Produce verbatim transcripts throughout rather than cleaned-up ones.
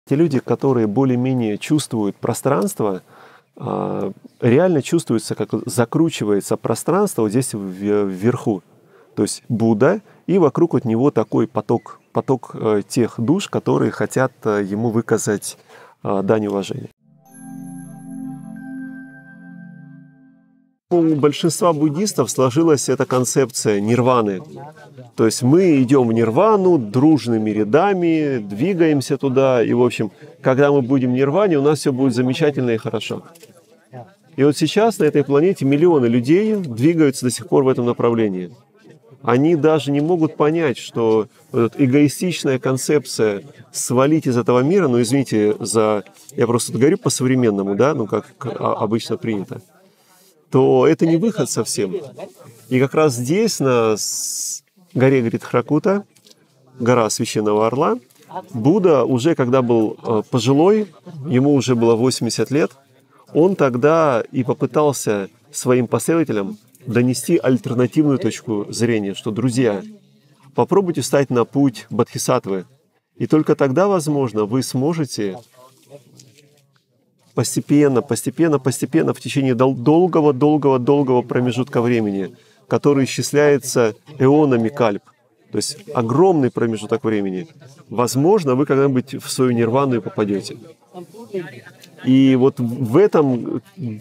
Те люди, которые более-менее чувствуют пространство, а, реально чувствуется, как закручивается пространство вот здесь вверху. То есть Будда, и вокруг от него такой поток, поток э, тех душ, которые хотят э, ему выказать э, дань уважения. У большинства буддистов сложилась эта концепция нирваны. То есть мы идем в нирвану дружными рядами, двигаемся туда, и, в общем, когда мы будем в нирване, у нас все будет замечательно и хорошо. И вот сейчас на этой планете миллионы людей двигаются до сих пор в этом направлении. Они даже не могут понять, что вот эгоистичная концепция свалить из этого мира, ну, извините за... Я просто говорю по-современному, да, ну, как обычно принято, то это не выход совсем. И как раз здесь, на горе Гридхракута, гора Священного Орла, Будда уже, когда был пожилой, ему уже было восемьдесят лет, он тогда и попытался своим последователям донести альтернативную точку зрения, что, друзья, попробуйте встать на путь бодхисаттвы, и только тогда, возможно, вы сможете постепенно, постепенно, постепенно в течение долгого-долгого-долгого промежутка времени, который исчисляется эонами кальп, то есть огромный промежуток времени, возможно, вы когда-нибудь в свою нирвану и попадете. И вот в этом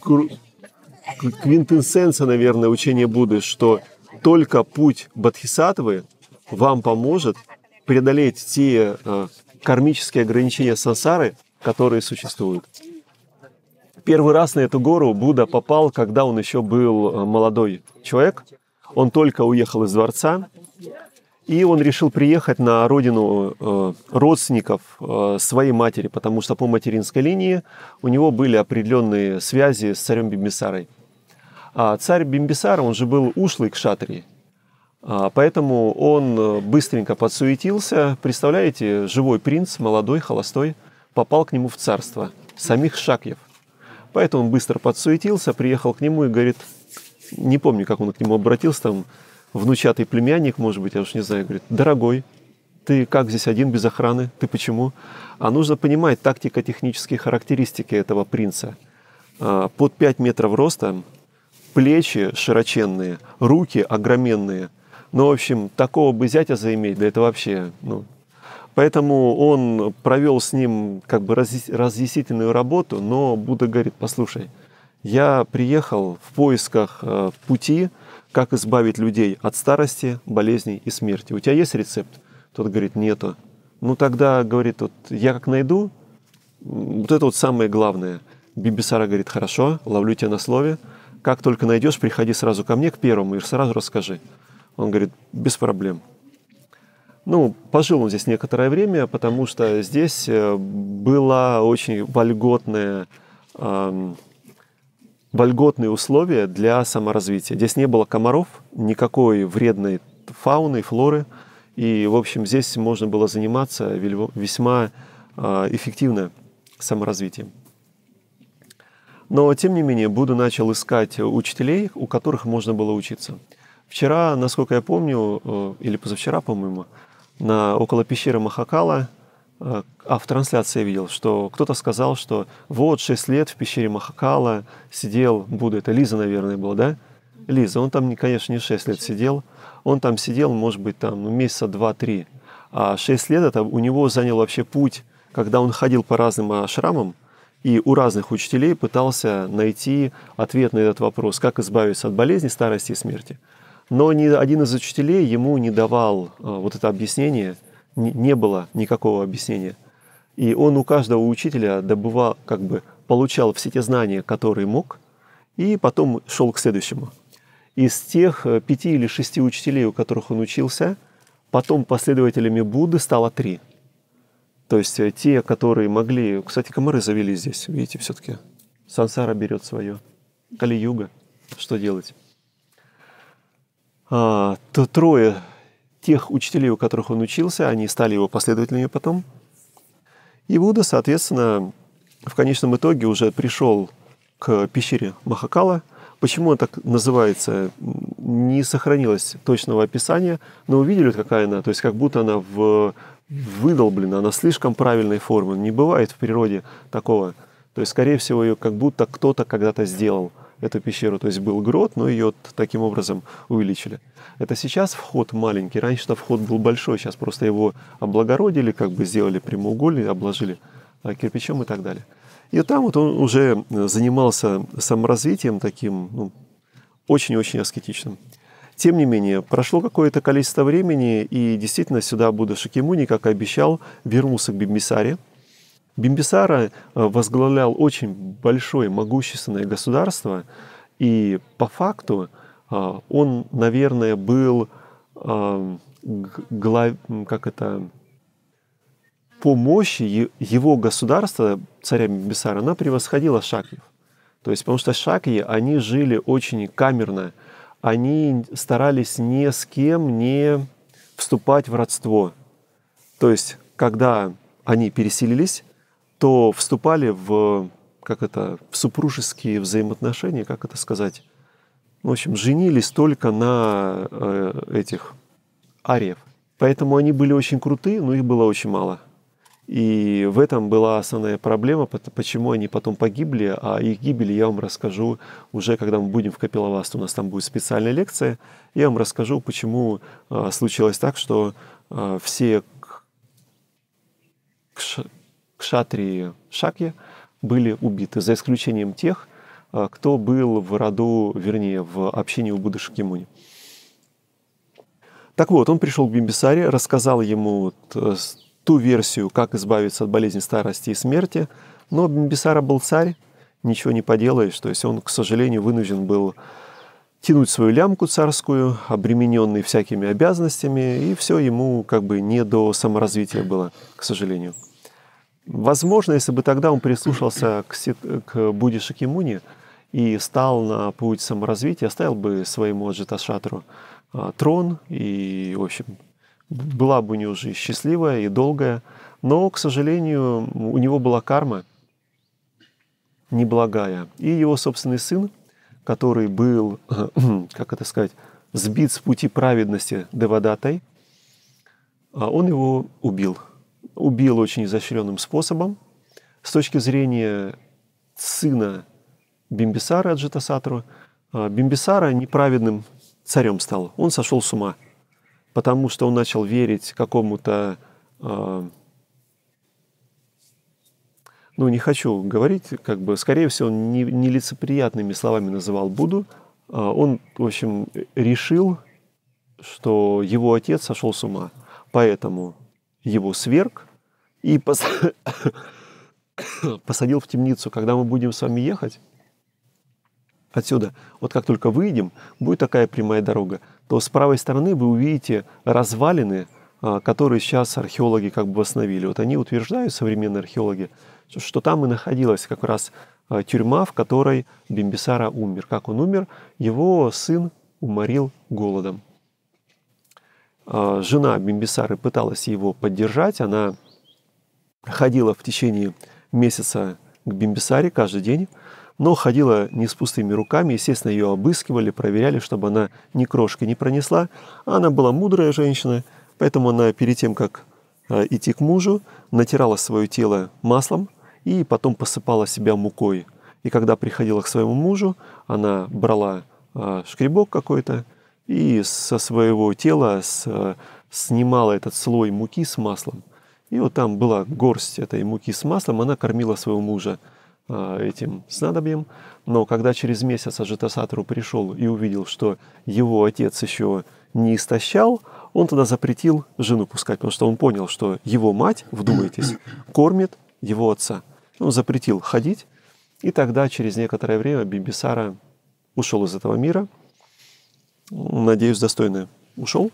квинтэссенция, наверное, учения Будды, что только путь бодхисаттвы вам поможет преодолеть те э, кармические ограничения сансары, которые существуют. Первый раз на эту гору Будда попал, когда он еще был молодой человек. Он только уехал из дворца, и он решил приехать на родину э, родственников э, своей матери, потому что по материнской линии у него были определенные связи с царем Бимбисарой. А царь Бимбисара, он же был ушлый кшатрий, а, поэтому он быстренько подсуетился. Представляете, живой принц, молодой, холостой, попал к нему в царство самих шакьев. Поэтому он быстро подсуетился, приехал к нему и говорит, не помню, как он к нему обратился, там, внучатый племянник, может быть, я уж не знаю, говорит, дорогой, ты как здесь один без охраны, ты почему? А нужно понимать тактико-технические характеристики этого принца. А, под пять метров роста, плечи широченные, руки огроменные. Ну, в общем, такого бы зятя заиметь, да это вообще... Ну. Поэтому он провел с ним как бы разъяснительную работу, но Будда говорит, послушай, я приехал в поисках э, пути, как избавить людей от старости, болезней и смерти. У тебя есть рецепт? Тот говорит, нету. Ну тогда, говорит, вот, я как найду, вот это вот самое главное. Бимбисара говорит, хорошо, ловлю тебя на слове. Как только найдешь, приходи сразу ко мне, к первому, и сразу расскажи. Он говорит, без проблем. Ну, пожил он здесь некоторое время, потому что здесь было очень вольготное, э, вольготные условия для саморазвития. Здесь не было комаров, никакой вредной фауны, флоры. И, в общем, здесь можно было заниматься весьма э, эффективно саморазвитием. Но, тем не менее, Будда начал искать учителей, у которых можно было учиться. Вчера, насколько я помню, или позавчера, по-моему, на, около пещеры Махакала, а в трансляции я видел, что кто-то сказал, что вот шесть лет в пещере Махакала сидел Будда. Это Лиза, наверное, была, да? Лиза, он там, конечно, не шесть лет сидел. Он там сидел, может быть, там ну, месяца два-три. А шесть лет это у него занял вообще путь, когда он ходил по разным ашрамам, и у разных учителей пытался найти ответ на этот вопрос, как избавиться от болезни, старости и смерти. Но ни один из учителей ему не давал а, вот это объяснение, не, не было никакого объяснения. И он у каждого учителя добывал, как бы получал все те знания, которые мог, и потом шел к следующему. Из тех пяти или шести учителей, у которых он учился, потом последователями Будды стало три. То есть те, которые могли... Кстати, комары завели здесь, видите, все-таки. Сансара берет свое. Кали-юга. Что делать? А, то трое тех учителей, у которых он учился, они стали его последователями потом. И Будда, соответственно, в конечном итоге уже пришел к пещере Махакала. Почему она так называется, не сохранилось точного описания, но увидели, какая она, то есть как будто она в выдолблена, она слишком правильной формы. Не бывает в природе такого. То есть, скорее всего, ее как будто кто-то когда-то сделал, эту пещеру. То есть был грот, но ее таким образом увеличили. Это сейчас вход маленький. Раньше-то вход был большой, сейчас просто его облагородили, как бы сделали прямоугольный, обложили кирпичом и так далее. И там вот он уже занимался саморазвитием таким, ну, очень-очень аскетичным. Тем не менее, прошло какое-то количество времени, и действительно сюда Будда Шакьямуни, как и обещал, вернулся к Бимбисаре. Бимбисара возглавлял очень большое, могущественное государство, и по факту он, наверное, был глав... как это... по мощи его государства, царя Бимбисара, она превосходила шакьев. То есть, потому что шакьи, они жили очень камерно, они старались ни с кем не вступать в родство. То есть, когда они переселились, то вступали в, как это, в супружеские взаимоотношения, как это сказать, в общем, женились только на э, этих ариев. Поэтому они были очень крутые, но их было очень мало. И в этом была основная проблема, почему они потом погибли, а их гибели я вам расскажу уже, когда мы будем в Капилавасту. У нас там будет специальная лекция. Я вам расскажу, почему а, случилось так, что а, все кшатрии Шакьи были убиты, за исключением тех, а, кто был в роду, вернее, в общине у Будды Шакьямуни. Так вот, он пришел к Бимбисаре, рассказал ему ту версию, как избавиться от болезни старости и смерти. Но Бимбисара был царь, ничего не поделаешь. То есть он, к сожалению, вынужден был тянуть свою лямку царскую, обремененный всякими обязанностями, и все ему как бы не до саморазвития было, к сожалению. Возможно, если бы тогда он прислушался к, к Будде Шакьямуни и стал на путь саморазвития, оставил бы своему Аджаташатру трон и, в общем, была бы у него жизнь счастливая и долгая, но, к сожалению, у него была карма неблагая. И его собственный сын, который был, как это сказать, сбит с пути праведности Девадатой, он его убил. Убил очень изощренным способом. С точки зрения сына Бимбисара Аджатасатру, Бимбисара неправедным царем стал. Он сошел с ума, потому что он начал верить какому-то, э, ну, не хочу говорить, как бы, скорее всего, он не, нелицеприятными словами называл Будду. Э, он, в общем, решил, что его отец сошел с ума, поэтому его сверг и пос... посадил в темницу. Когда мы будем с вами ехать отсюда, вот как только выйдем, будет такая прямая дорога, то с правой стороны вы увидите развалины, которые сейчас археологи как бы восстановили. Вот они утверждают, современные археологи, что там и находилась как раз тюрьма, в которой Бимбисара умер. Как он умер? Его сын уморил голодом. Жена Бимбисары пыталась его поддержать, она ходила в течение месяца к Бимбисаре каждый день, но ходила не с пустыми руками. Естественно, ее обыскивали, проверяли, чтобы она ни крошки не пронесла. Она была мудрая женщина, поэтому она перед тем, как идти к мужу, натирала свое тело маслом и потом посыпала себя мукой. И когда приходила к своему мужу, она брала шкребок какой-то и со своего тела с, снимала этот слой муки с маслом. И вот там была горсть этой муки с маслом, она кормила своего мужа этим снадобьем. Но когда через месяц Аджатасатру пришел и увидел, что его отец еще не истощал, он тогда запретил жену пускать, потому что он понял, что его мать, вдумайтесь, кормит его отца. Он запретил ходить, и тогда через некоторое время Бимбисара ушел из этого мира. Надеюсь, достойно ушел.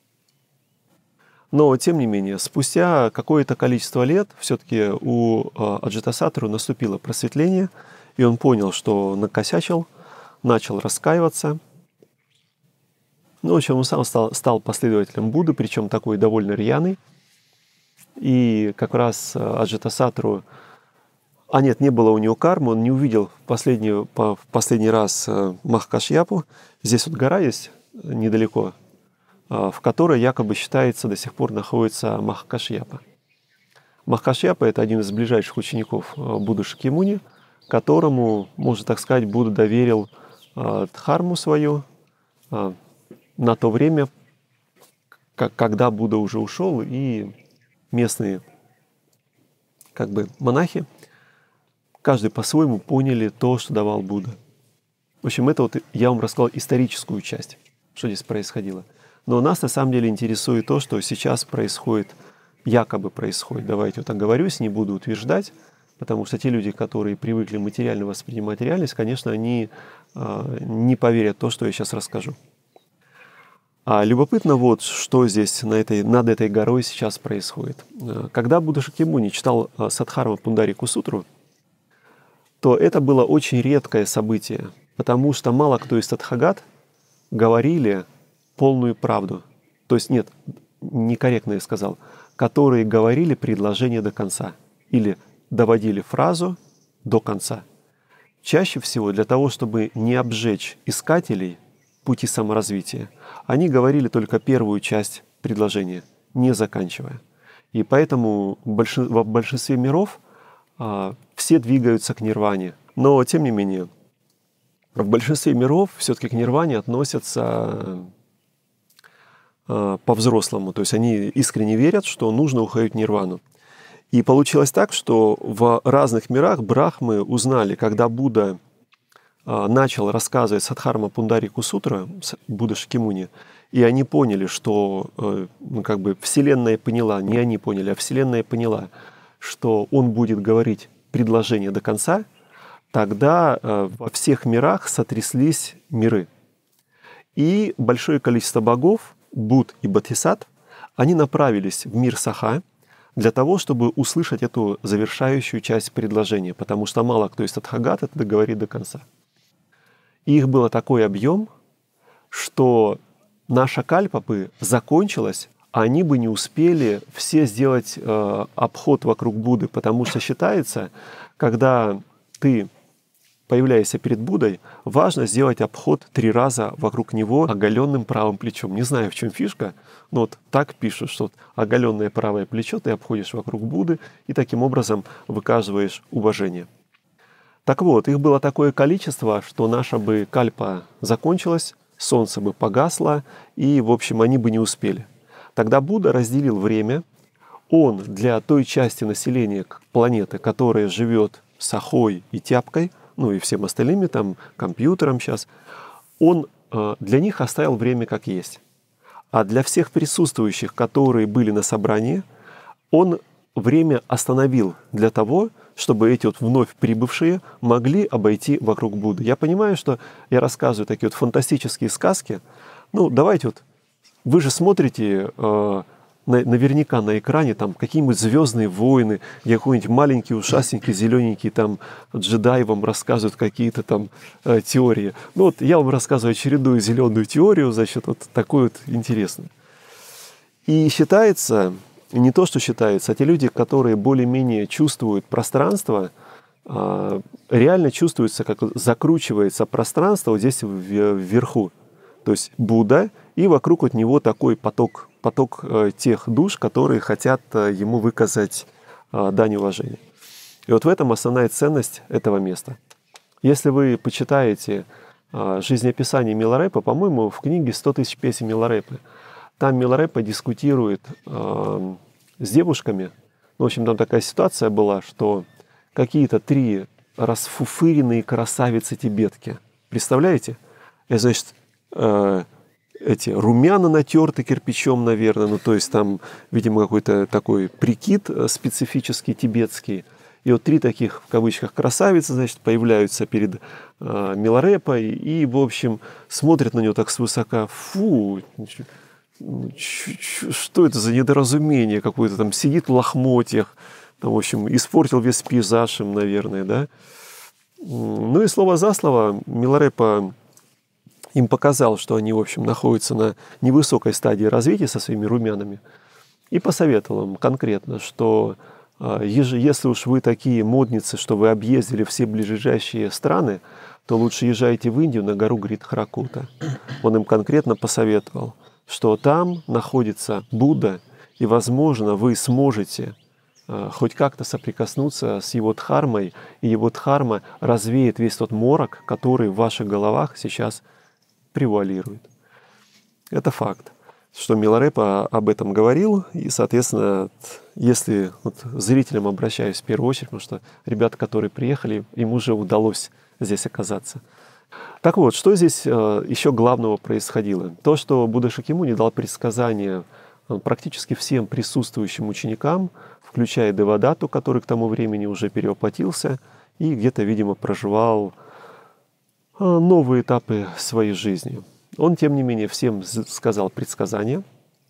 Но, тем не менее, спустя какое-то количество лет все-таки у Аджатасатру наступило просветление, и он понял, что накосячил, начал раскаиваться. Ну, в общем, он сам стал, стал последователем Будды, причем такой довольно рьяный. И как раз Аджатасатру... А нет, не было у него кармы, он не увидел в последний, в последний раз Махакашьяпу. Здесь вот гора есть недалеко. в которой якобы считается до сих пор находится Махакашьяпа. Махакашьяпа — это один из ближайших учеников Будды Шакьямуни, которому, можно так сказать, Будда доверил дхарму свою на то время, когда Будда уже ушел, и местные как бы монахи, каждый по-своему поняли то, что давал Будда. В общем, это вот я вам рассказал историческую часть, что здесь происходило. Но нас на самом деле интересует то, что сейчас происходит, якобы происходит. Давайте вот оговорюсь, не буду утверждать, потому что те люди, которые привыкли материально воспринимать реальность, конечно, они э, не поверят в то, что я сейчас расскажу. А любопытно вот, что здесь на этой, над этой горой сейчас происходит. Когда Будда Шакьямуни читал Садхарма Пундарику сутру, то это было очень редкое событие, потому что мало кто из тадхагат говорили полную правду. То есть, нет, некорректно я сказал, которые говорили предложение до конца или доводили фразу до конца. Чаще всего для того, чтобы не обжечь искателей пути саморазвития, они говорили только первую часть предложения, не заканчивая. И поэтому в большинстве миров а, все двигаются к нирване. Но, тем не менее, в большинстве миров все-таки к нирване относятся а, по-взрослому. То есть они искренне верят, что нужно уходить в нирвану. И получилось так, что в разных мирах брахмы узнали, когда Будда начал рассказывать Садхарма Пундарику сутру, Будда Шакьямуни, и они поняли, что ну, как бы Вселенная поняла, не они поняли, а Вселенная поняла, что он будет говорить предложение до конца, тогда во всех мирах сотряслись миры. И большое количество богов, Будд и Бодхисаттв, они направились в мир Саха для того, чтобы услышать эту завершающую часть предложения, потому что мало кто из тадхагат это договорит до конца. И их было такой объем, что наша кальпа бы закончилась, а они бы не успели все сделать э, обход вокруг Будды, потому что считается, когда ты появляешься перед Буддой, важно сделать обход три раза вокруг него оголенным правым плечом. Не знаю, в чем фишка, но вот так пишут, что оголенное правое плечо ты обходишь вокруг Будды и таким образом выказываешь уважение. Так вот, их было такое количество, что наша бы кальпа закончилась, солнце бы погасло, и, в общем, они бы не успели. Тогда Будда разделил время. Он для той части населения планеты, которая живет сахой и тяпкой, ну и всем остальными, там, компьютером сейчас, он э, для них оставил время как есть. А для всех присутствующих, которые были на собрании, он время остановил для того, чтобы эти вот вновь прибывшие могли обойти вокруг Будды. Я понимаю, что я рассказываю такие вот фантастические сказки. Ну, давайте вот, вы же смотрите э, на, наверняка на экране там какие-нибудь «Звездные войны», где какой-нибудь маленький, ушастенький, зелененький там джедай вам рассказывают какие-то там э, теории. Ну вот я вам рассказываю очередную зеленую теорию, значит, вот такой вот интересный. И считается... И не то, что считается, а те люди, которые более-менее чувствуют пространство, реально чувствуется, как закручивается пространство вот здесь вверху. То есть Будда, и вокруг от него такой поток, поток тех душ, которые хотят ему выказать дань уважения. И вот в этом основная ценность этого места. Если вы почитаете жизнеописание Миларепы, по-моему, в книге «сто тысяч песен Миларепы», там Миларепа дискутирует э, с девушками. В общем, там такая ситуация была, что какие-то три расфуфыренные красавицы-тибетки. Представляете? Это значит, э, эти румяна натерты кирпичом, наверное. Ну, то есть там, видимо, какой-то такой прикид специфический тибетский. И вот три таких, в кавычках, красавицы, значит, появляются перед э, Миларепой и, в общем, смотрят на нее так свысока. Фу! Что это за недоразумение какое-то, там сидит в лохмотьях, там, в общем, испортил весь пейзаж им, наверное, да. Ну и слово за слово Миларепа им показал, что они, в общем, находятся на невысокой стадии развития со своими румянами, и посоветовал им конкретно, что если уж вы такие модницы, что вы объездили все ближайшие страны, то лучше езжайте в Индию на гору Гридхаракута. Он им конкретно посоветовал, что там находится Будда, и, возможно, вы сможете э, хоть как-то соприкоснуться с его дхармой, и его дхарма развеет весь тот морок, который в ваших головах сейчас превалирует. Это факт, что Миларепа об этом говорил, и, соответственно, если вот зрителям обращаюсь в первую очередь, потому что ребята, которые приехали, им уже удалось здесь оказаться. Так вот, что здесь э, еще главного происходило? То, что Будда Шакьямуни дал предсказание э, практически всем присутствующим ученикам, включая Девадатту, который к тому времени уже перевоплотился и где-то, видимо, проживал э, новые этапы своей жизни. Он, тем не менее, всем сказал предсказание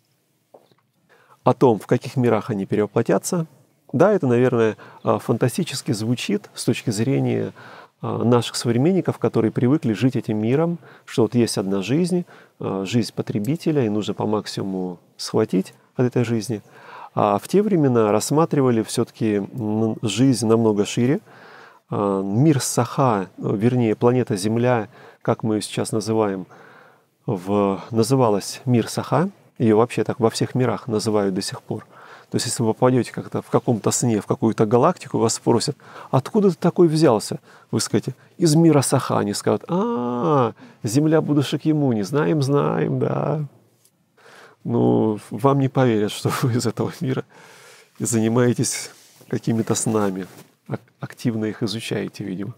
о том, в каких мирах они перевоплотятся. Да, это, наверное, фантастически звучит с точки зрения наших современников, которые привыкли жить этим миром, что вот есть одна жизнь, жизнь потребителя, и нужно по максимуму схватить от этой жизни. А в те времена рассматривали все-таки жизнь намного шире. Мир Саха, вернее, планета Земля, как мы ее сейчас называем, в, называлась мир Саха, ее вообще так во всех мирах называют до сих пор. То есть, если вы попадете как-то в каком-то сне в какую-то галактику, вас спросят, откуда ты такой взялся? Вы скажете, из мира Саха. Они скажут, а, Земля Будды Шакьямуни, знаем, знаем, да. Ну, вам не поверят, что вы из этого мира и занимаетесь какими-то снами, активно их изучаете, видимо.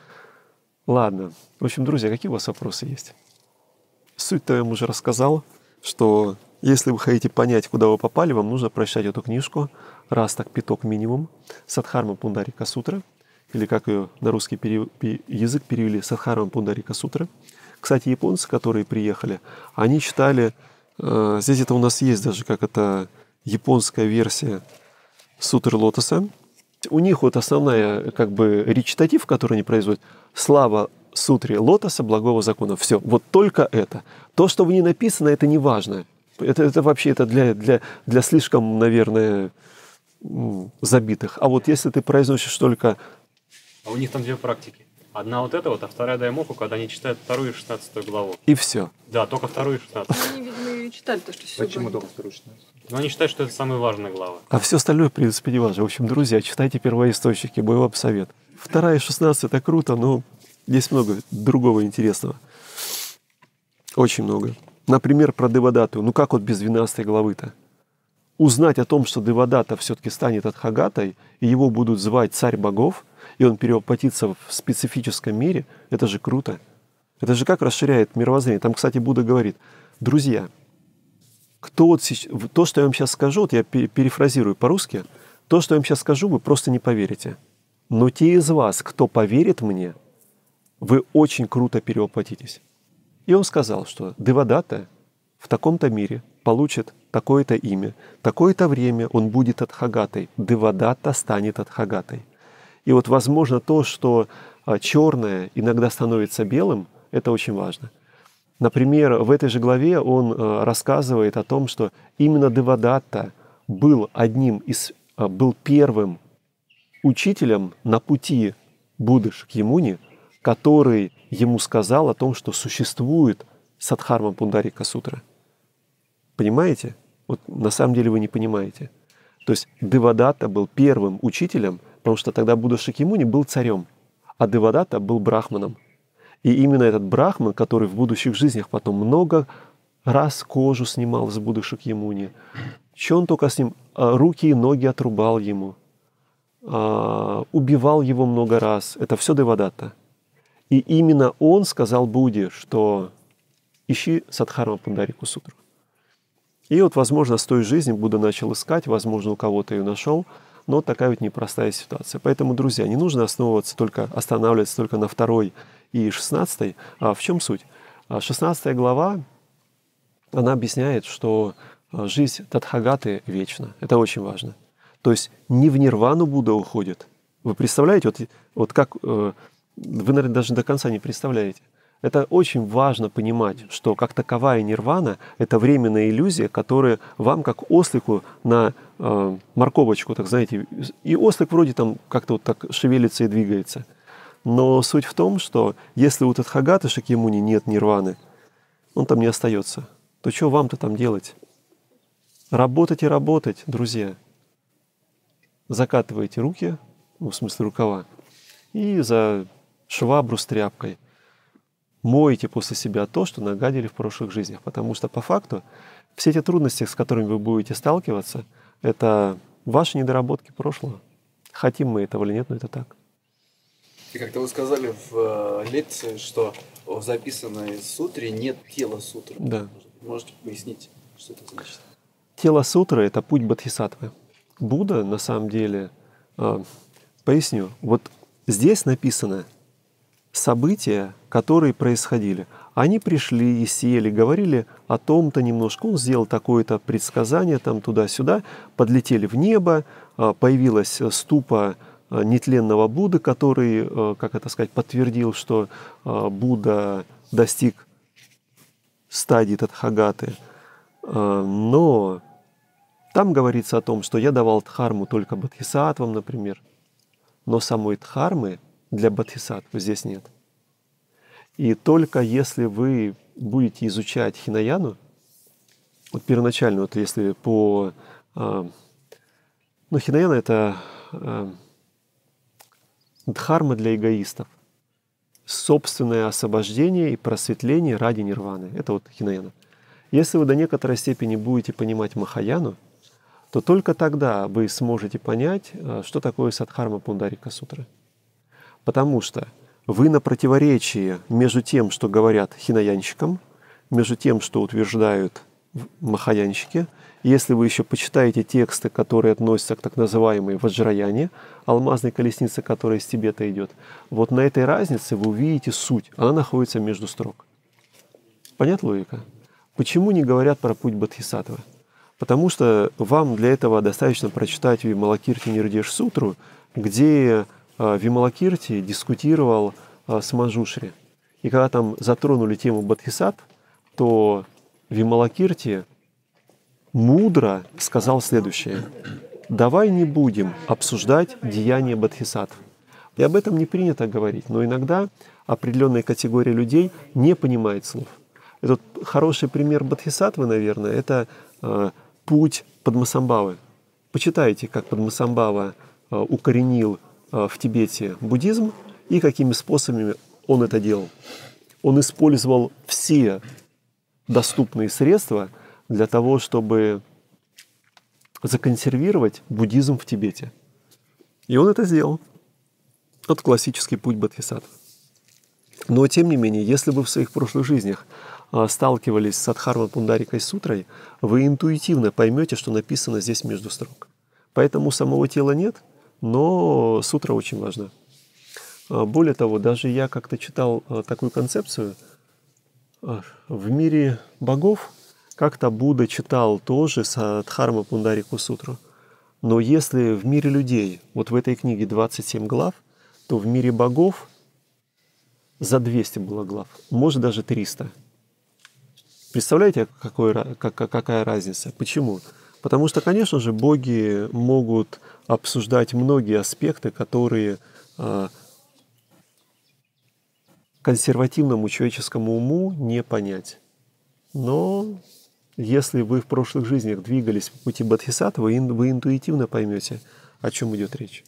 Ладно. В общем, друзья, какие у вас вопросы есть? Суть-то я вам уже рассказал, что если вы хотите понять, куда вы попали, вам нужно прочитать эту книжку раз так пяток минимум, Садхарма Пундарика Сутра, или как ее на русский перев... язык перевели, Садхарма Пундарика Сутра. Кстати, японцы, которые приехали, они читали, э, здесь это у нас есть даже как это японская версия Сутры Лотоса. У них вот основная как бы речитатив, который они производят, слава Сутре Лотоса, благого закона. Все, вот только это. То, что в ней написано, это не важно. Это, это вообще это для, для, для слишком, наверное, забитых. А вот если ты произносишь только... А у них там две практики. Одна вот эта вот, а вторая даймоку, когда они читают вторую и шестнадцатую главу. И все. Да, только вторую и шестнадцатую. Они, видимо, ее читали, то, что все. Почему только вторую и шестнадцатую? Но они считают, что это самая важная глава. А все остальное, в принципе, не важно. В общем, друзья, читайте первоисточники, мой вам совет. Вторая и шестнадцатая — это круто, но здесь много другого интересного. Очень много. Например, про Девадатту. Ну как вот без двенадцатой главы-то? Узнать о том, что Девадатта все-таки станет Адхагатой, и его будут звать царь богов, и он перевоплотится в специфическом мире, это же круто. Это же как расширяет мировоззрение. Там, кстати, Будда говорит, друзья, кто вот сейчас, то, что я вам сейчас скажу, вот я перефразирую по-русски, то, что я вам сейчас скажу, вы просто не поверите. Но те из вас, кто поверит мне, вы очень круто перевоплотитесь. И он сказал, что Девадатта в таком-то мире получит такое-то имя, такое-то время он будет Адхагатой. Девадатта станет Адхагатой. И вот, возможно, то, что черное иногда становится белым, это очень важно. Например, в этой же главе он рассказывает о том, что именно Девадатта был одним из, был первым учителем на пути Будды Шакьямуни, который ему сказал о том, что существует Садхарма Пундарика Сутра. Понимаете? Вот на самом деле вы не понимаете. То есть Девадатта был первым учителем, потому что тогда Будда Шакьямуни был царем, а Девадатта был брахманом. И именно этот брахман, который в будущих жизнях потом много раз кожу снимал с Будды Шакьямуни, что он только с ним, руки и ноги отрубал ему, убивал его много раз. Это все Девадатта. И именно он сказал Будде, что ищи Садхарма Пундарику Сутру. И вот, возможно, с той жизни Будда начал искать, возможно, у кого-то ее нашел, но такая вот непростая ситуация. Поэтому, друзья, не нужно основываться только, останавливаться только на второй и шестнадцатой. А в чем суть? шестнадцатая глава, она объясняет, что жизнь Тадхагаты вечна. Это очень важно. То есть не в нирвану Будда уходит. Вы представляете, вот, вот как... Вы, наверное, даже до конца не представляете. Это очень важно понимать, что как таковая нирвана — это временная иллюзия, которая вам, как ослику, на э, морковочку, так знаете, и ослик вроде там как-то вот так шевелится и двигается. Но суть в том, что если у Тадхагаты Шакьямуни нет нирваны, он там не остается. то что вам-то там делать? Работать и работать, друзья. Закатываете руки, ну, в смысле рукава, и за швабру с тряпкой моете после себя то, что нагадили в прошлых жизнях. Потому что по факту все эти трудности, с которыми вы будете сталкиваться, это ваши недоработки прошлого. Хотим мы этого или нет, но это так. И как-то вы сказали в э, лекции, что в записанной сутре нет тела сутры. Да. Можете пояснить, что это значит? Тело сутры — это путь бодхисаттвы. Будда, на самом деле, э, поясню, вот здесь написано события, которые происходили. Они пришли и сели, говорили о том-то немножко. Он сделал такое-то предсказание, там туда-сюда, подлетели в небо, э, появилась ступа э, нетленного Будды, который, э, как это сказать, подтвердил, что э, Будда достиг стадии Тадхагаты. Э, но там говорится о том, что я давал дхарму только бодхисаттвам, например, но самой дхармы для бодхисаттвы здесь нет. И только если вы будете изучать хинаяну, вот первоначально, вот если по... Э, ну, хинаяна — это э, дхарма для эгоистов. Собственное освобождение и просветление ради нирваны. Это вот хинаяна. Если вы до некоторой степени будете понимать махаяну, то только тогда вы сможете понять, что такое Садхарма Пундарика Сутры. Потому что вы на противоречии между тем, что говорят хинаянщикам, между тем, что утверждают махаянщики. Если вы еще почитаете тексты, которые относятся к так называемой ваджраяне, алмазной колеснице, которая из Тибета идет, вот на этой разнице вы увидите суть. Она находится между строк. Понятна логика? Почему не говорят про путь бодхисаттвы? Потому что вам для этого достаточно прочитать Вималакирти Нирдеш Сутру, где Вималакирти дискутировал с Манджушри. И когда там затронули тему бодхисаттв, то Вималакирти мудро сказал следующее. Давай не будем обсуждать деяния бодхисаттв. И об этом не принято говорить, но иногда определенная категория людей не понимает слов. Этот хороший пример бодхисаттвы, наверное, это э, путь Падмасамбхавы. Почитайте, как Падмасамбхава э, укоренил э, в Тибете буддизм и какими способами он это делал. Он использовал все доступные средства для того, чтобы законсервировать буддизм в Тибете. И он это сделал. Это классический путь бодхисаттвы. Но, тем не менее, если вы в своих прошлых жизнях сталкивались с Садхарма Пундарикой Сутрой, вы интуитивно поймете, что написано здесь между строк. Поэтому самого тела нет, но сутра очень важна. Более того, даже я как-то читал такую концепцию. В мире богов как-то Будда читал тоже Садхарма Пундарику Сутру. Но если в мире людей, вот в этой книге двадцать семь глав, то в мире богов за двести было глав, может даже триста. Представляете, какой, как, какая разница? Почему? Потому что, конечно же, боги могут обсуждать многие аспекты, которые э, консервативному человеческому уму не понять. Но если вы в прошлых жизнях двигались по пути бодхисаттвы, вы интуитивно поймете, о чем идет речь.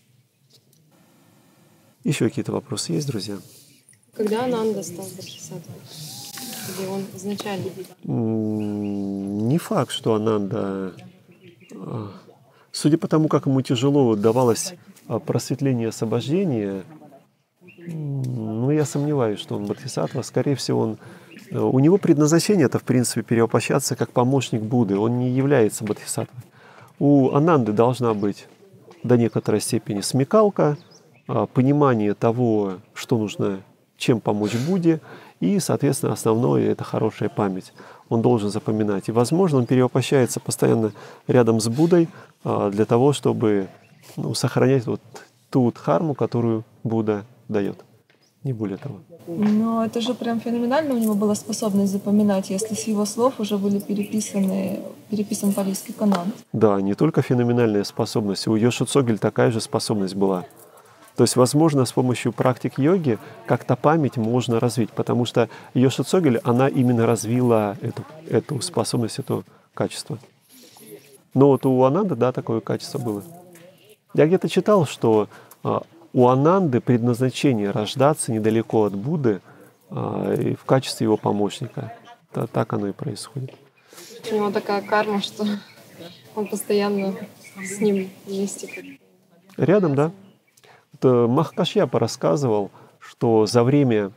Еще какие-то вопросы есть, друзья? Когда Ананда стал бодхисаттвой? Или он изначально? Не факт, что Ананда... Судя по тому, как ему тяжело давалось просветление и освобождение, ну, я сомневаюсь, что он бодхисаттва. Скорее всего, он... у него предназначение это, в принципе, перевоплощаться как помощник Будды. Он не является бодхисаттвой. У Ананды должна быть до некоторой степени смекалка, понимание того, что нужно, чем помочь Будде, и, соответственно, основное — это хорошая память. Он должен запоминать. И, возможно, он перевоплощается постоянно рядом с Буддой для того, чтобы ну, сохранять вот ту дхарму, которую Будда дает. Не более того. Но это же прям феноменально у него была способность запоминать, если с его слов уже были переписаны, переписан палийский канон. Да, не только феноменальная способность. У Йоши Цогель такая же способность была. То есть, возможно, с помощью практик йоги как-то память можно развить, потому что Йоши Цогель, она именно развила эту, эту способность, это качество. Но вот у Ананды, да, такое качество было. Я где-то читал, что а, у Ананды предназначение рождаться недалеко от Будды а, и в качестве его помощника. Да, так оно и происходит. У него такая карма, что он постоянно с ним вместе. Рядом, да. Вот, Махакашьяпа рассказывал, что за время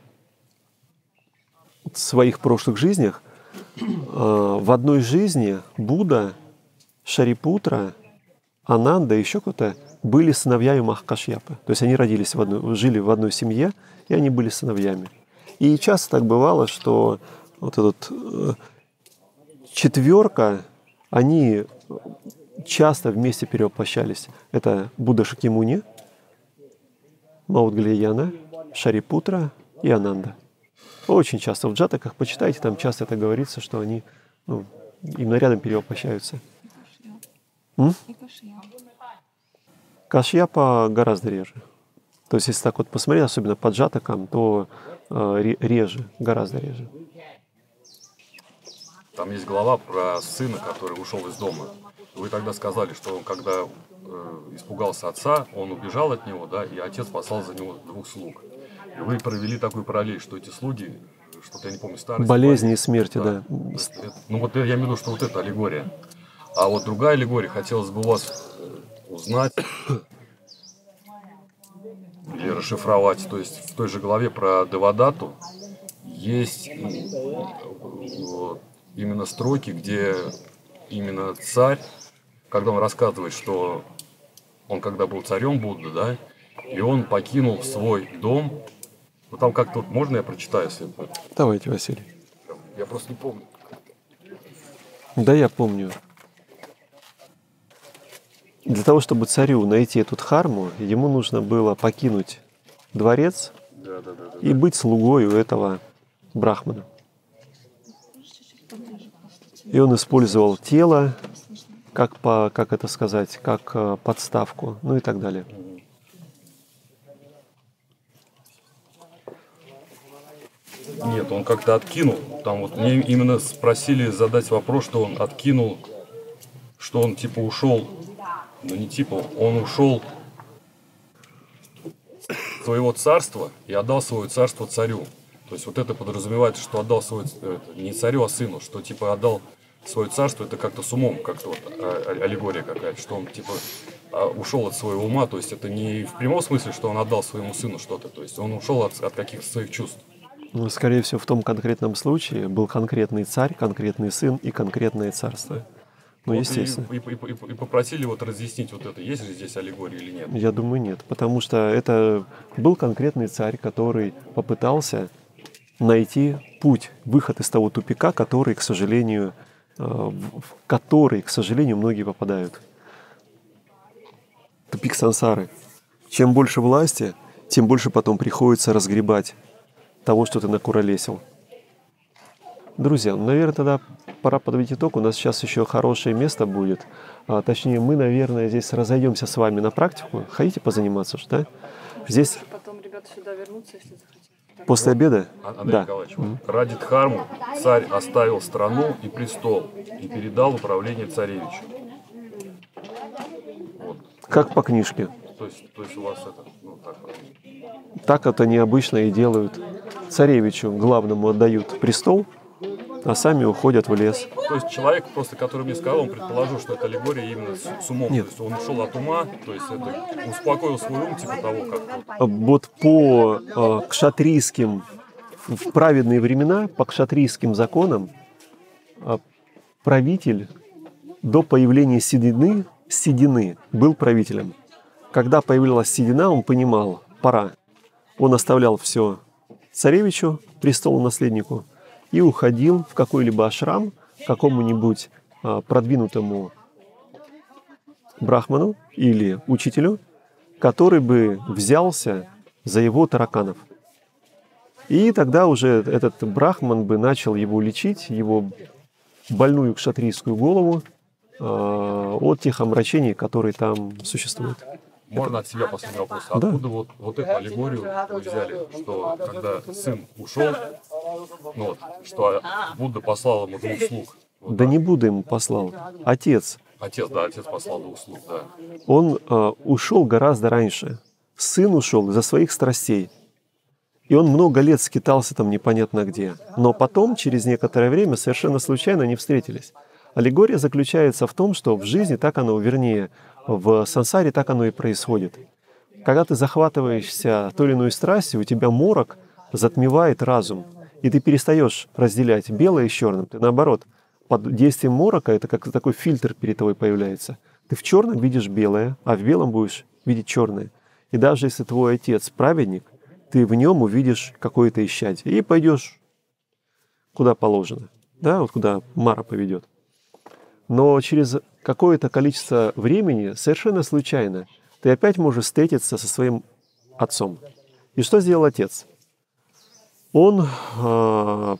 своих прошлых жизнях э, в одной жизни Будда, Шарипутра, Ананда и еще кто-то были сыновьями Махакашьяпы. То есть они родились в одной, жили в одной семье, и они были сыновьями. И часто так бывало, что вот этот э, четверка, они часто вместе перевоплощались. Это Будда Шакьямуни, Маудгалияна, Шарипутра и Ананда. Очень часто в джатаках, почитайте, там часто это говорится, что они ну, именно рядом перевоплощаются. М? Кашьяпа гораздо реже. То есть, если так вот посмотреть, особенно по джатакам, то э, реже, гораздо реже. Там есть глава про сына, который ушел из дома. Вы тогда сказали, что он, когда э, испугался отца, он убежал от него, да, и отец послал за него двух слуг. И вы провели такую параллель, что эти слуги, что-то я не помню, старость. Болезни и смерти, да. да. Это, ну вот я имею в виду, что вот это аллегория. А вот другая аллегория, хотелось бы у вас узнать или расшифровать. То есть в той же главе про Девадату есть вот, именно строки, где именно царь, когда он рассказывает, что он когда был царем Будды, да, и он покинул свой дом. Ну там как-то вот, можно я прочитаю? Если... Давайте, Василий. Я просто не помню. Да, я помню. Для того, чтобы царю найти эту дхарму, ему нужно было покинуть дворец да, да, да, да, и да. быть слугой у этого брахмана. И он использовал тело, как, по, как это сказать, как подставку, ну и так далее. Нет, он как-то откинул. Там вот мне именно спросили задать вопрос, что он откинул, что он типа ушел, ну не типа, он ушел своего царства и отдал свое царство царю. То есть вот это подразумевает, что отдал свое, это, не царю, а сыну, что типа отдал свое царство, это как-то с умом, как-то вот аллегория какая-то, что он типа ушел от своего ума, то есть это не в прямом смысле, что он отдал своему сыну что-то, то есть он ушел от, от каких-то своих чувств. Ну, скорее всего, в том конкретном случае был конкретный царь, конкретный сын и конкретное царство. Ну, вот естественно. И, и, и, и, и попросили вот разъяснить вот это, есть ли здесь аллегория или нет? Я думаю, нет, потому что это был конкретный царь, который попытался найти путь, выход из того тупика, который, к сожалению, в который, к сожалению, многие попадают. Тупик сансары. Чем больше власти, тем больше потом приходится разгребать того, что ты накуролесил. Друзья, ну, наверное, тогда пора подводить итог. У нас сейчас еще хорошее место будет. А, точнее, мы, наверное, здесь разойдемся с вами на практику. Хотите позаниматься, что да? Здесь... Потом ребята сюда вернутся, если захотят. После обеда? Андрей Да. Николаевич, вот ради дхармы царь оставил страну и престол и передал управление царевичу. Вот. Как по книжке. То есть, то есть у вас это, ну так вот. Так это необычно и делают. Царевичу главному отдают престол, а сами уходят в лес. То есть человек, просто который мне сказал, он предположил, что это аллегория именно с, с умом. Нет. То есть он ушел от ума, то есть это успокоил свой ум, типа того, как вот. Вот по э, кшатрийским, в праведные времена, по кшатрийским законам, э, правитель до появления седины, седины был правителем. Когда появилась седина, он понимал, пора. Он оставлял все царевичу, престолу-наследнику, и уходил в какой-либо ашрам, какому-нибудь а, продвинутому брахману или учителю, который бы взялся за его тараканов. И тогда уже этот брахман бы начал его лечить, его больную кшатрийскую голову, а, от тех омрачений, которые там существуют. Можно от себя последний вопрос. Да. Откуда вот, вот эту аллегорию вы взяли, что когда сын ушел, ну вот, что Будда послал ему двух слуг? Вот Да так. не Будда ему послал. Отец. Отец, да, отец послал двух слуг, да. Он э, ушел гораздо раньше. Сын ушел из-за своих страстей. И он много лет скитался там непонятно где. Но потом, через некоторое время, совершенно случайно они встретились. Аллегория заключается в том, что в жизни так оно, вернее, в сансаре так оно и происходит. Когда ты захватываешься той или иной страстью, у тебя морок затмевает разум, и ты перестаешь разделять белое с черным. Ты наоборот, под действием морока это как такой фильтр перед тобой появляется. Ты в черном видишь белое, а в белом будешь видеть черное. И даже если твой отец праведник, ты в нем увидишь какое-то исчадие и пойдешь куда положено, да, вот куда Мара поведет. Но через какое-то количество времени, совершенно случайно, ты опять можешь встретиться со своим отцом. И что сделал отец? Он э,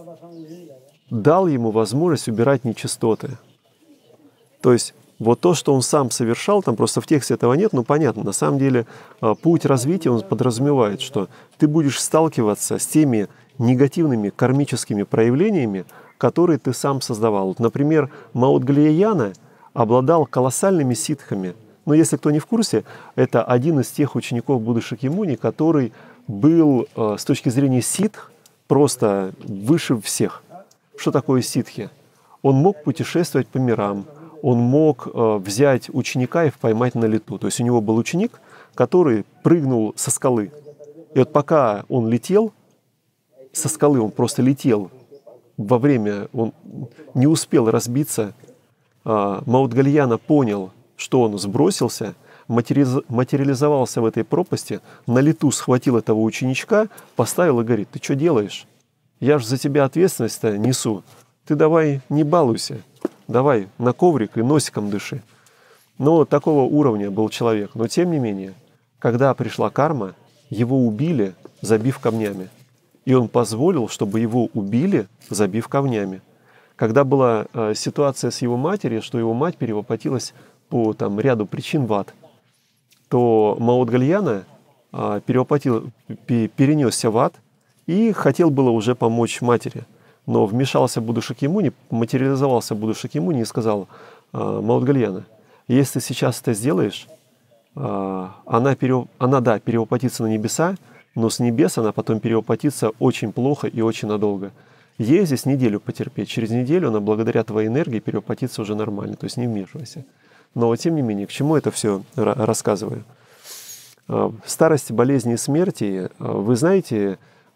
дал ему возможность убирать нечистоты. То есть вот то, что он сам совершал, там просто в тексте этого нет, но понятно, на самом деле э, путь развития, он подразумевает, что ты будешь сталкиваться с теми негативными кармическими проявлениями, которые ты сам создавал. Вот, например, Маудгалияна обладал колоссальными ситхами. Но если кто не в курсе, это один из тех учеников Будды Шакьямуни, который был э, с точки зрения ситх просто выше всех. Что такое ситхи? Он мог путешествовать по мирам, он мог э, взять ученика и поймать на лету. То есть у него был ученик, который прыгнул со скалы. И вот пока он летел, со скалы он просто летел, во время он не успел разбиться, э, Маудгалияна понял, что он сбросился, материализовался в этой пропасти, на лету схватил этого ученичка, поставил и говорит: ты что делаешь? Я же за тебя ответственность-то несу. Ты давай не балуйся, давай на коврик и носиком дыши. Но такого уровня был человек. Но тем не менее, когда пришла карма, его убили, забив камнями. И он позволил, чтобы его убили, забив камнями. Когда была э, ситуация с его матерью, что его мать перевоплотилась по там, ряду причин в ад, то Маудгалияна э, перевоплотил, перенесся в ад и хотел было уже помочь матери. Но вмешался Будда Шакьямуни, материализовался Будда Шакьямуни и сказал: Маудгалияна, если ты сейчас это сделаешь, э, она, перев... она, да, перевоплотится на небеса, но с небес она потом перевоплотится очень плохо и очень надолго. Ей здесь неделю потерпеть. Через неделю она благодаря твоей энергии перевоплотится уже нормально, то есть не вмешивайся. Но тем не менее, к чему это все рассказываю? В старости, болезни и смерти, вы знаете,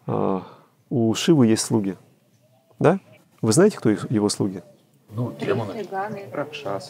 у Шивы есть слуги. Да? Вы знаете, кто его слуги? Ну, демоны. Ракшас.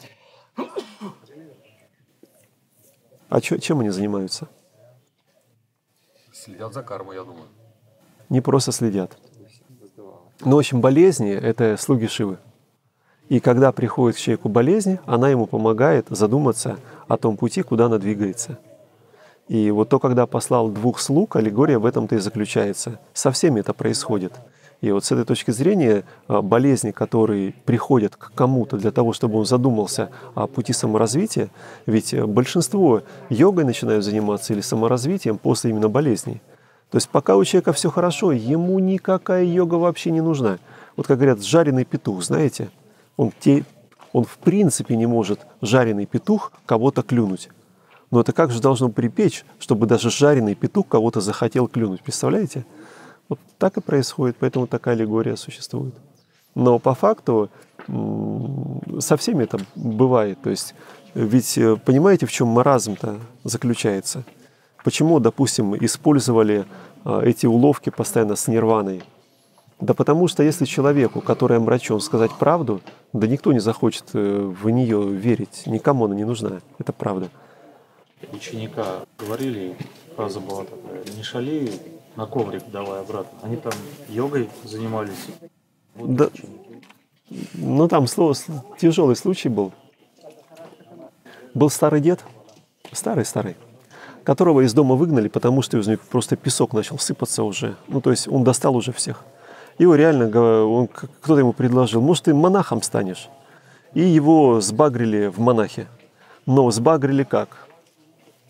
А чё, чем они занимаются? Следят за кармой, я думаю. Не просто следят. Но, в общем, болезни — это слуги Шивы. И когда приходит к человеку болезнь, она ему помогает задуматься о том пути, куда она двигается. И вот то, когда послал двух слуг, аллегория в этом-то и заключается. Со всеми это происходит. И вот с этой точки зрения болезни, которые приходят к кому-то для того, чтобы он задумался о пути саморазвития, ведь большинство йогой начинают заниматься или саморазвитием после именно болезней. То есть пока у человека все хорошо, ему никакая йога вообще не нужна. Вот как говорят, жареный петух, знаете, он, те, он в принципе не может, жареный петух, кого-то клюнуть. Но это как же должно припечь, чтобы даже жареный петух кого-то захотел клюнуть, представляете? Вот так и происходит, поэтому такая аллегория существует. Но по факту со всеми это бывает. То есть, ведь понимаете, в чем маразм-то заключается? Почему, допустим, использовали эти уловки постоянно с нирваной? Да потому что если человеку, который омрачен, сказать правду, да никто не захочет в нее верить, никому она не нужна. Это правда. Ученика говорили, фраза была такая: не шали, на коврик давай обратно. Они там йогой занимались. Вот да, ученики. Ну там слово, тяжелый случай был. Был старый дед, старый-старый, которого из дома выгнали, потому что из него просто песок начал сыпаться уже. Ну, то есть он достал уже всех. Его реально, он, кто-то ему предложил: может, ты монахом станешь? И его сбагрили в монахи. Но сбагрили как?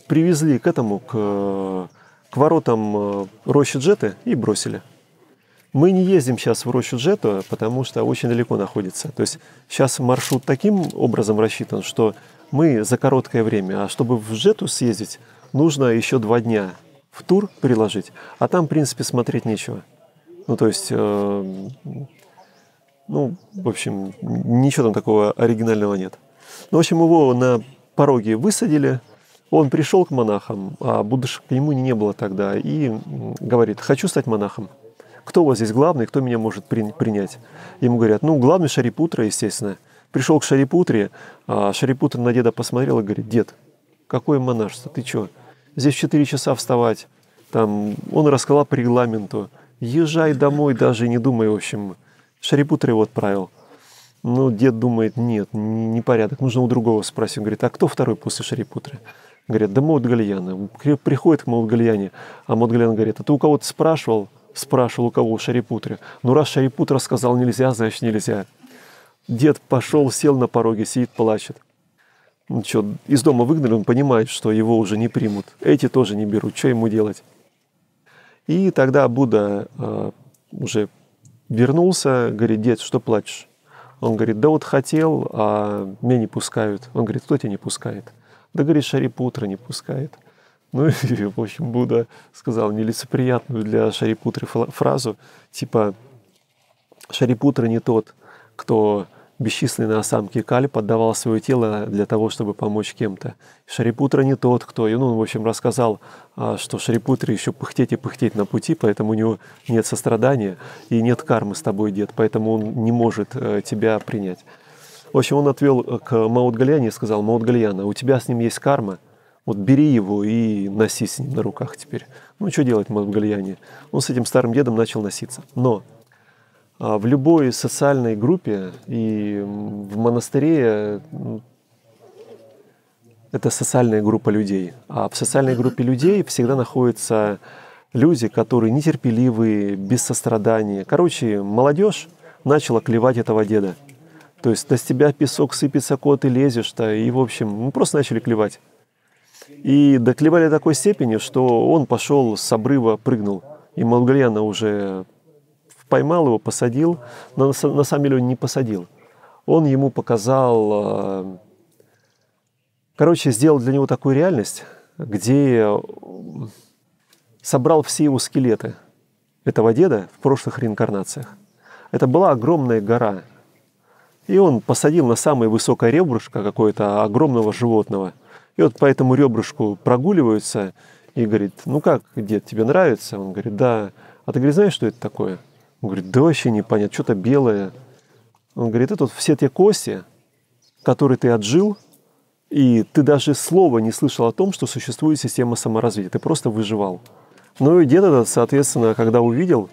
привезли к этому, к, к воротам рощи Джеты и бросили. Мы не ездим сейчас в рощу Джету, потому что очень далеко находится. То есть сейчас маршрут таким образом рассчитан, что мы за короткое время, а чтобы в Джету съездить, нужно еще два дня в тур приложить, а там, в принципе, смотреть нечего. Ну, то есть, э, ну, в общем, ничего там такого оригинального нет. Ну, в общем, его на пороге высадили, он пришел к монахам, а Будды Шакьямуни не было тогда, и говорит: хочу стать монахом. Кто у вас здесь главный, кто меня может при, принять? Ему говорят: ну, главный Шарипутра, естественно. Пришел к Шарипутре, а Шарипутра на деда посмотрел и говорит: дед, какое монашество, ты чё? Здесь в четыре часа вставать. Там, он рассказал по регламенту. Езжай домой, даже не думай, в общем. Шарипутра его отправил. Ну, дед думает: нет, непорядок, нужно у другого спросить. Он говорит: а кто второй после Шарипутры? Говорят: да Маудгальяна. Приходит к Маудгальяне, а Маудгальян говорит: а ты у кого-то спрашивал? Спрашивал, у кого? У Шарипутры. Ну, раз Шарипутра сказал нельзя, значит нельзя. Дед пошел, сел на пороге, сидит, плачет. Ну что, из дома выгнали, он понимает, что его уже не примут. Эти тоже не берут, что ему делать? И тогда Будда э, уже вернулся, говорит: дед, что плачешь? Он говорит: да вот хотел, а меня не пускают. Он говорит: кто тебя не пускает? Да, говорит, Шарипутра не пускает. Ну и, в общем, Будда сказал нелицеприятную для Шарипутры фразу, типа: Шарипутра не тот, кто бесчисленные осамки Кальп отдавал свое тело для того, чтобы помочь кем-то. Шарипутра не тот, кто... И, ну, в общем, рассказал, что Шарипутре еще пыхтеть и пыхтеть на пути, поэтому у него нет сострадания и нет кармы с тобой, дед, поэтому он не может тебя принять. В общем, он отвел к Маудгальяне и сказал: Маудгальяна, у тебя с ним есть карма, вот бери его и носи с ним на руках теперь. Ну, что делать Маудгальяне? Он с этим старым дедом начал носиться. Но в любой социальной группе и в монастыре это социальная группа людей. А в социальной группе людей всегда находятся люди, которые нетерпеливые, без сострадания. Короче, молодежь начала клевать этого деда. То есть на тебя песок сыпется, кот, ты лезешь-то, и, в общем, мы просто начали клевать. И доклевали до такой степени, что он пошел с обрыва, прыгнул. И Маудгальяна уже поймал его, посадил, но на самом деле он не посадил. Он ему показал, короче, сделал для него такую реальность, где собрал все его скелеты этого деда в прошлых реинкарнациях. Это была огромная гора. И он посадил на самое высокое ребрышко какое-то огромного животного. И вот по этому ребрышку прогуливаются и говорит: ну как, дед, тебе нравится? Он говорит: да. А ты, говорит, знаешь, что это такое? Он говорит: да вообще непонятно, что-то белое. Он говорит: это вот все те кости, которые ты отжил, и ты даже слова не слышал о том, что существует система саморазвития. Ты просто выживал. Ну и дед этот, соответственно, когда увидел,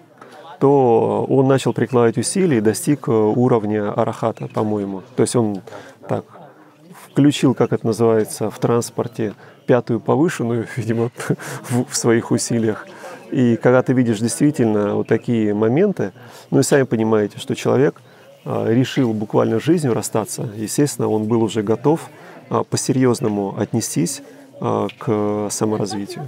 то он начал прикладывать усилия и достиг уровня арахата, по-моему. То есть он так включил, как это называется в транспорте, пятую повышенную, видимо, в своих усилиях. И когда ты видишь действительно вот такие моменты, ну и сами понимаете, что человек решил буквально с жизнью расстаться, естественно, он был уже готов по-серьезному отнестись к саморазвитию.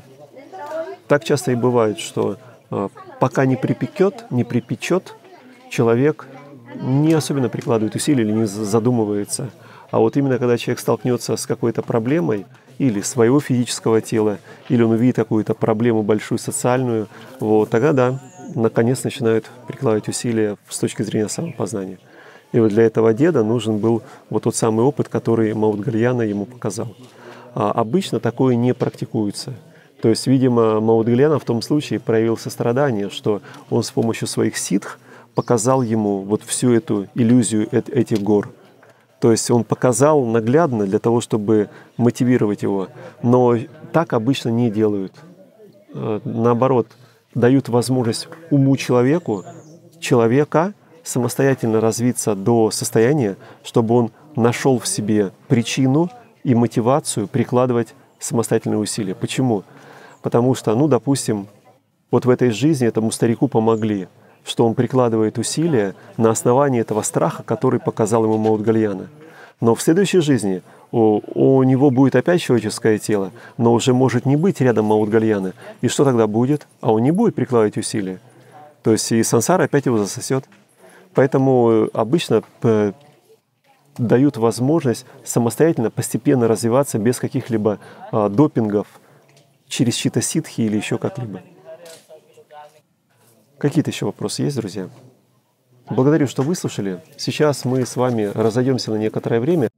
Так часто и бывает, что пока не припекет, не припечет, человек не особенно прикладывает усилия или не задумывается. А вот именно когда человек столкнется с какой-то проблемой, или своего физического тела, или он увидит какую-то проблему большую социальную, вот тогда да, наконец начинают прикладывать усилия с точки зрения самопознания. И вот для этого деда нужен был вот тот самый опыт, который Маудгальяна ему показал. А обычно такое не практикуется. То есть, видимо, Маудгальяна в том случае проявил сострадание, что он с помощью своих ситх показал ему вот всю эту иллюзию этих гор. То есть он показал наглядно для того, чтобы мотивировать его. Но так обычно не делают. Наоборот, дают возможность уму человеку, человека самостоятельно развиться до состояния, чтобы он нашел в себе причину и мотивацию прикладывать самостоятельные усилия. Почему? Потому что, ну, допустим, вот в этой жизни этому старику помогли, что он прикладывает усилия на основании этого страха, который показал ему Маудгальяна. Но в следующей жизни у, у него будет опять человеческое тело, но уже может не быть рядом Маудгальяны. И что тогда будет? А он не будет прикладывать усилия. То есть и сансара опять его засосет. Поэтому обычно дают возможность самостоятельно, постепенно развиваться без каких-либо а, допингов через чьи-то ситхи или еще как-либо. Какие-то еще вопросы есть, друзья? Благодарю, что выслушали. Сейчас мы с вами разойдемся на некоторое время.